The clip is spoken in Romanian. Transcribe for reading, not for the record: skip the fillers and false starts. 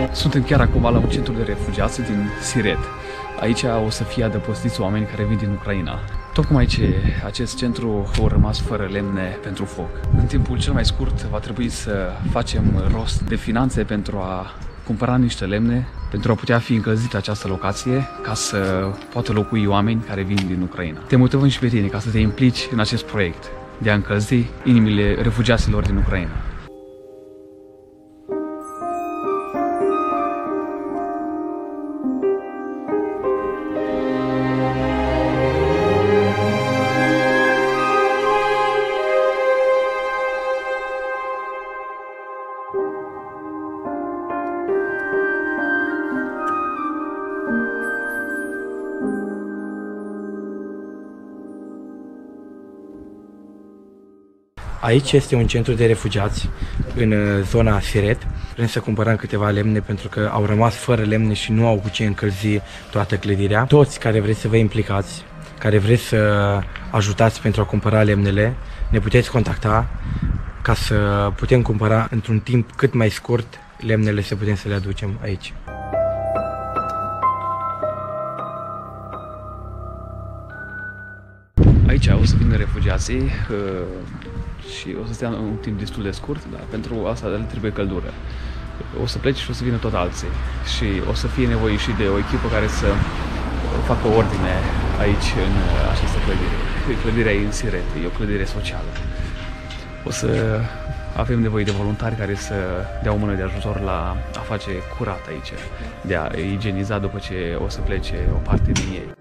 Suntem chiar acum la un centru de refugiați din Siret. Aici o să fie adăpostiți oameni care vin din Ucraina. Tocmai acest centru a rămas fără lemne pentru foc. În timpul cel mai scurt va trebui să facem rost de finanțe pentru a cumpăra niște lemne, pentru a putea fi încălzită această locație, ca să poată locui oameni care vin din Ucraina. Te motivăm și pe tine ca să te implici în acest proiect de a încălzi inimile refugiaților din Ucraina. Aici este un centru de refugiați în zona Siret. Vrem să cumpărăm câteva lemne pentru că au rămas fără lemne și nu au cu ce încălzi toată clădirea. Toți care vreți să vă implicați, care vreți să ajutați pentru a cumpăra lemnele, ne puteți contacta ca să putem cumpăra într-un timp cât mai scurt lemnele, să putem să le aducem aici. Aici o să vină refugiații și o să stea un timp destul de scurt, dar pentru asta le trebuie căldură. O să plece și o să vină tot alții și o să fie nevoie și de o echipă care să facă ordine aici în această clădire. Clădirea e în Siret, e o clădire socială. O să avem nevoie de voluntari care să dea o mână de ajutor la a face curat aici, de a igieniza după ce o să plece o parte din ei.